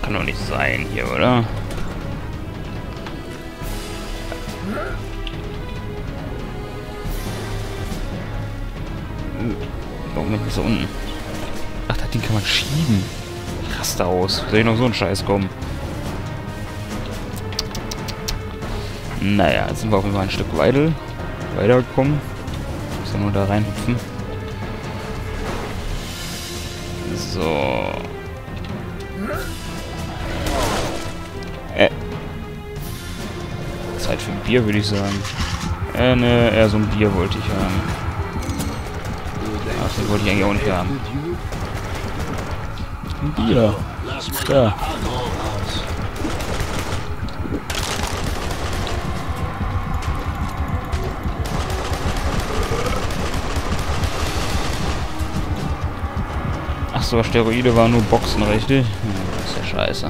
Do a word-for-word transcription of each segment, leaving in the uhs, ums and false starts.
Kann doch nicht sein hier, oder? Warum nicht so unten? Ach, das Ding kann man schieben. Ich raste aus. Soll ich noch so einen Scheiß kommen? Naja, jetzt sind wir auf jeden Fall ein Stück weiter weitergekommen. Muss ja nur da reinhüpfen. So. Äh. Zeit für ein Bier, würde ich sagen. Äh, ne, eher so ein Bier wollte ich haben. Ach, den wollte ich eigentlich auch nicht haben. Ein Bier. Ja. Ach so, Steroide waren nur Boxen, richtig? Hm, das ist ja scheiße.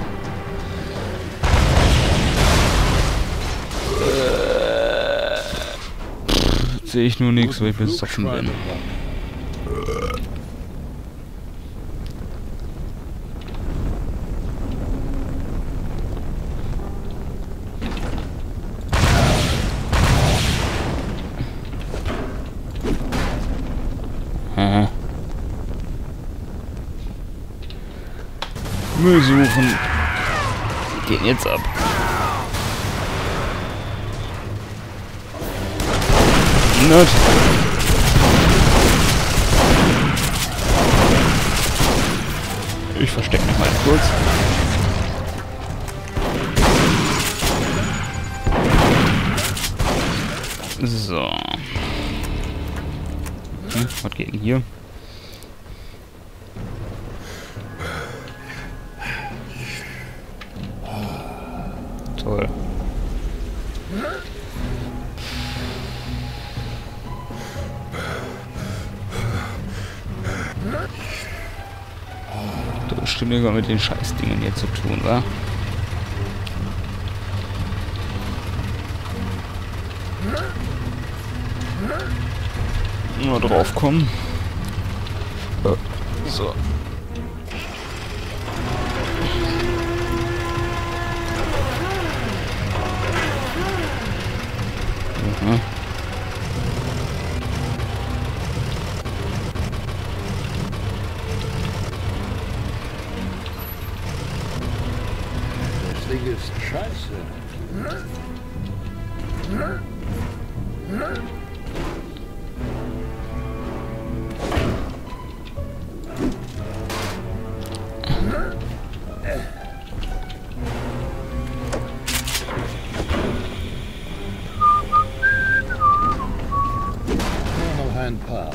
Äh, sehe ich nur nichts, weil ich besoffen bin. Aha. Müll suchen. Gehen jetzt ab. Not. Ich verstecke mich mal kurz. So. Hm, was geht denn hier? Toll. Das hat bestimmt irgendwas mit den Scheißdingen hier zu tun, wa? Nur drauf kommen. So. Mhm. Das Ding ist scheiße. Ein paar.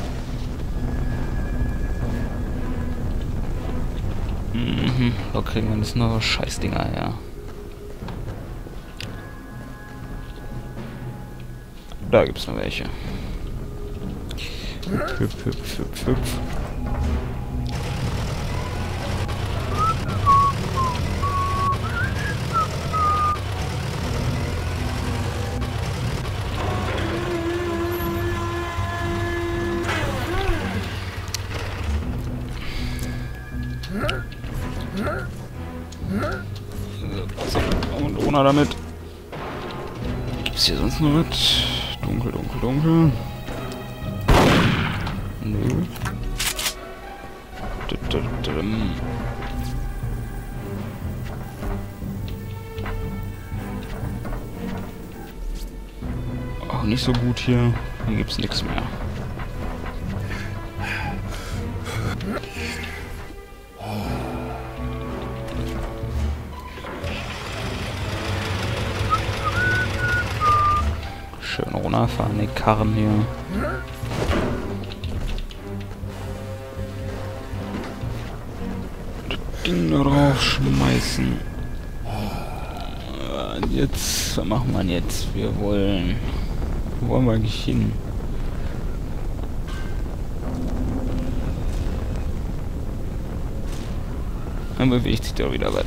Mhm, da kriegen wir jetzt noch Scheißdinger her. Da gibt's noch welche. Hüpf, hüpf, hüpf, hüpf, hüpf. So, und ohne damit. Gibt's hier sonst noch was? Dunkel, dunkel, dunkel. Nö. Auch nicht so gut hier. Hier gibt's nichts mehr. Schön runterfahren, die Karren hier. Das Ding da drauf schmeißen. Und jetzt, was machen wir jetzt? Wir wollen... Wo wollen wir eigentlich hin? Dann bewegt sich da wieder was.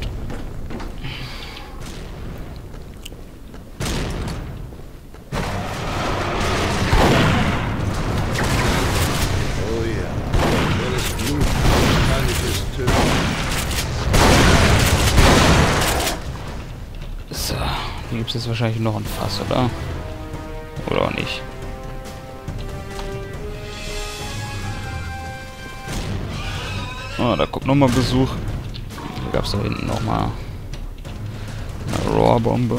Hier gibt es jetzt wahrscheinlich noch ein Fass, oder? Oder auch nicht. Ah, da kommt nochmal Besuch. Da gab es da hinten nochmal eine Rohrbombe.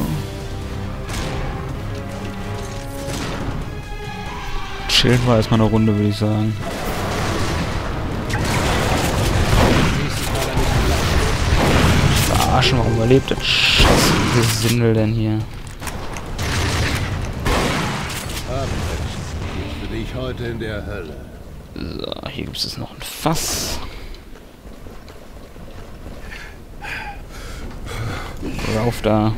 Chillen wir erstmal eine Runde, würde ich sagen. Verarschen, warum überlebt der scheiß Gesindel denn hier? Abendessen. Für dich heute in der Hölle. So, hier gibt es noch ein Fass. Rauf da.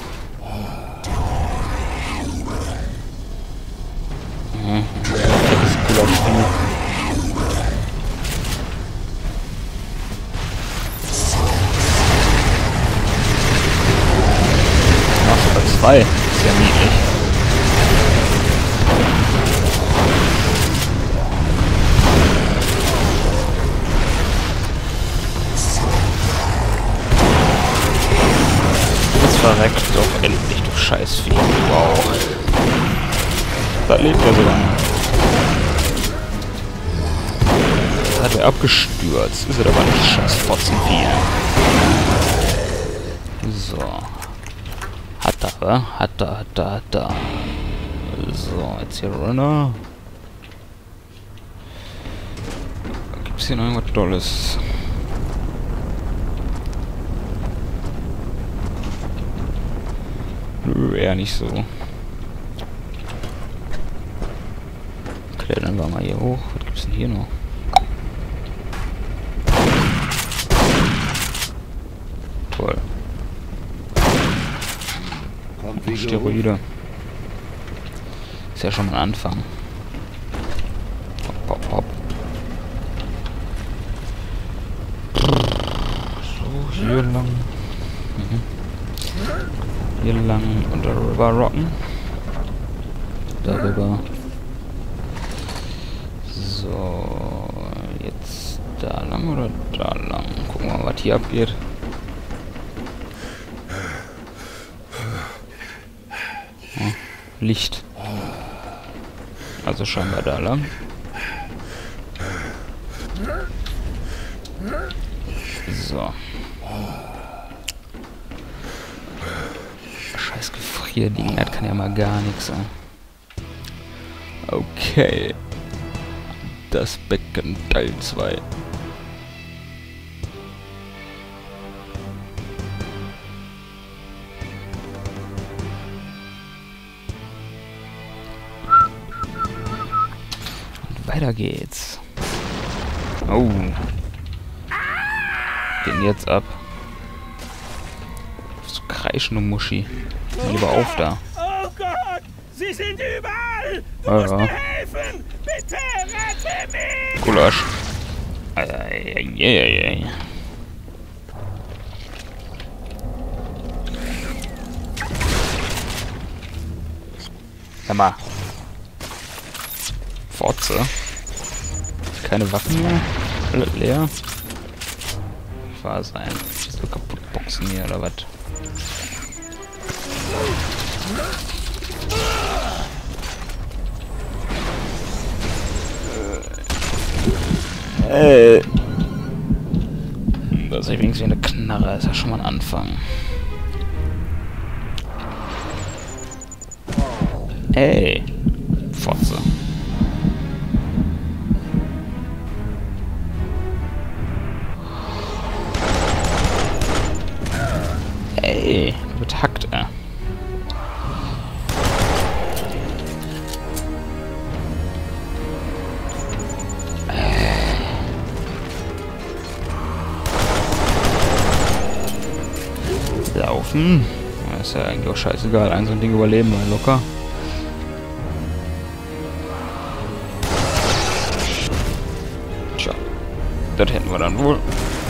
Mhm. Das ist cool auf Spiel. Ach, sogar zwei. Ist ja niedlich. Verreckt doch endlich, du Scheißvieh. Wow. Da lebt er sogar noch. Da hat er abgestürzt. Ist er aber nicht, scheiß Fotzenvieh. So. Hat er, wa? Hat er, hat er, hat er. So, jetzt hier runter. Gibt's hier noch irgendwas Tolles? Nö, eher nicht so. Klettern wir mal hier hoch. Was gibt's denn hier noch? Toll. Steroide. Ist ja schon mal ein Anfang. Hopp, hopp, hopp. So, hier lang. Mhm. Hier lang und darüber rocken. Darüber. So, jetzt da lang oder da lang? Gucken wir mal, was hier abgeht. Hm, Licht. Also scheinbar da lang. So. Scheiß Gefrierding, das kann ja mal gar nichts sein. Okay. Das Becken Teil zwei. Und weiter geht's. Oh. Den jetzt ab. So kreischende Muschi. Lieber auf da. Oh Gott! Sie sind überall! Du Ja, musst ja. mir helfen! Bitte rette mich! Gulasch. Eieieiei. Hör mal. Fotze. Keine Waffen mehr? Alles leer? Wahr sein. Schießt du kaputt boxen hier oder was? Äh. Das ist übrigens wie eine Knarre, ist ja schon mal ein Anfang. Ey. Fotze. Ey, du wird hackt, ey. Laufen. Das ist ja eigentlich auch scheißegal. Ein so ein Ding überleben wir locker. Tja. Das hätten wir dann wohl.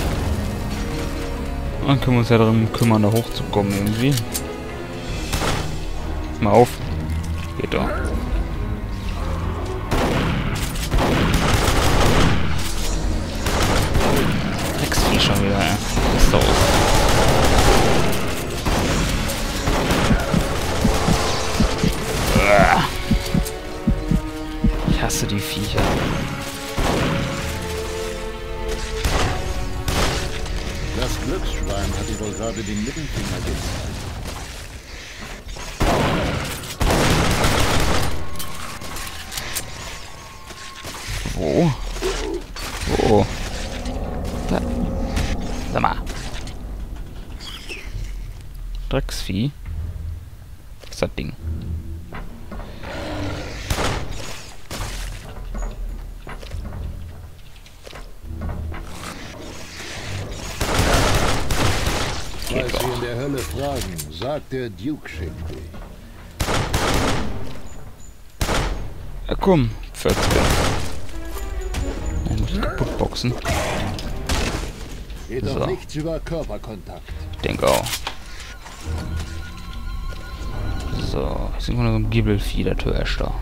Dann können wir uns ja darum kümmern, da hochzukommen irgendwie. Mal auf. Geht doch. Drecksvieh schon wieder, ey. Was ist los? dir wohl gerade den Mittelfinger gezeigt. Wo? Wo? Da. Sag mal. Drecksvieh. Was ist das Ding? Falls Sie in der Hölle fragen, sagt der Duke schickt dich. Ja, komm, vierzig. Dann muss ich kaputt boxen. Geht doch So. nichts über Körperkontakt. Ich denke auch. So, jetzt sind wir noch so ein Gibbelvieh, der Töchter.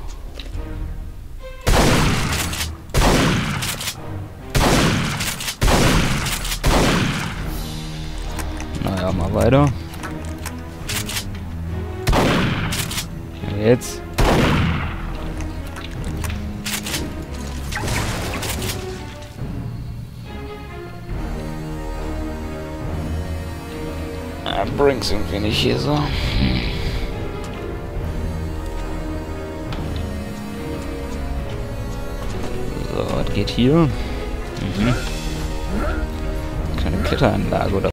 Naja, mal weiter. Jetzt. Ah, bringt's irgendwie nicht hier so. Hm. So, was geht hier? Mhm. Keine Kletteranlage oder